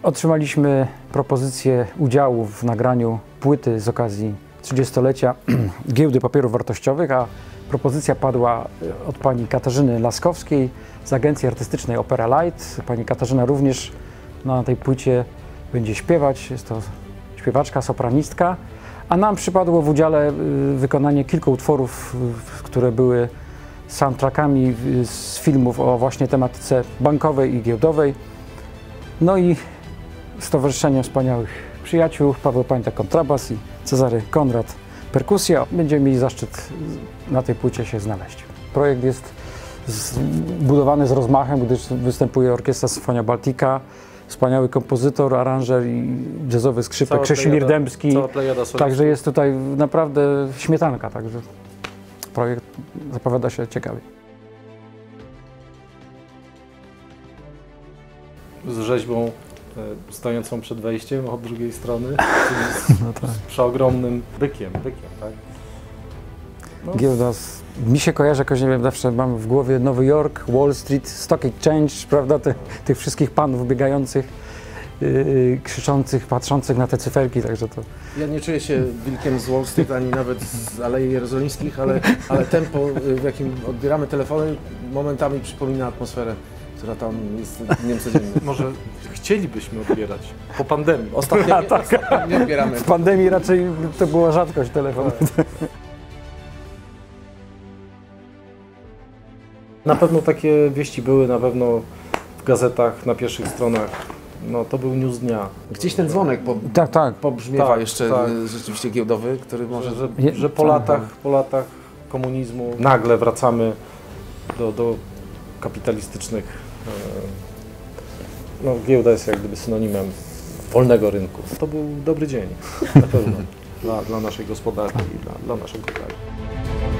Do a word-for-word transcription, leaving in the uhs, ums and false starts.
Otrzymaliśmy propozycję udziału w nagraniu płyty z okazji trzydziestolecia Giełdy Papierów Wartościowych, a propozycja padła od pani Katarzyny Laskowskiej z Agencji Artystycznej Opera Light. Pani Katarzyna również na tej płycie będzie śpiewać, jest to śpiewaczka, sopranistka, a nam przypadło w udziale wykonanie kilku utworów, które były soundtrackami z filmów o właśnie tematyce bankowej i giełdowej. No i Stowarzyszeniem Wspaniałych Przyjaciół Paweł Pańta kontrabas i Cezary Konrad perkusja. Będziemy mieli zaszczyt na tej płycie się znaleźć. Projekt jest zbudowany z rozmachem, gdyż występuje Orkiestra Sinfonia Baltica, wspaniały kompozytor, aranżer i jazzowy skrzypek Krzeszimir Dębski. Także jest tutaj naprawdę śmietanka, także projekt zapowiada się ciekawie. Z rzeźbą stojącą przed wejściem od drugiej strony, no tak. Z przeogromnym bykiem, bykiem, tak? No. Giełda, z, mi się kojarzy jakoś, nie wiem, zawsze mam w głowie Nowy Jork, Wall Street, Stock Exchange, prawda, Ty, tych wszystkich panów biegających, yy, krzyczących, patrzących na te cyferki, także to... Ja nie czuję się wilkiem z Wall Street, ani nawet z Alei Jerozolimskich, ale, ale tempo, w jakim odbieramy telefony, momentami przypomina atmosferę, która tam jest dniem codziennym. Może chcielibyśmy odbierać po pandemii. Ostatnio, A, tak. ostatnio nie odbieramy. W pandemii raczej to była rzadkość telefonu. Na pewno takie wieści były, na pewno w gazetach, na pierwszych stronach. No to był news dnia. Gdzieś ten dzwonek po, tak, tak. pobrzmiewa tak, jeszcze tak. rzeczywiście giełdowy, który może... Że, że, że po, latach, po latach komunizmu nagle wracamy do, do kapitalistycznych... No, giełda jest jak gdyby synonimem wolnego rynku. To był dobry dzień, na pewno, dla, dla naszej gospodarki i dla, dla naszego kraju.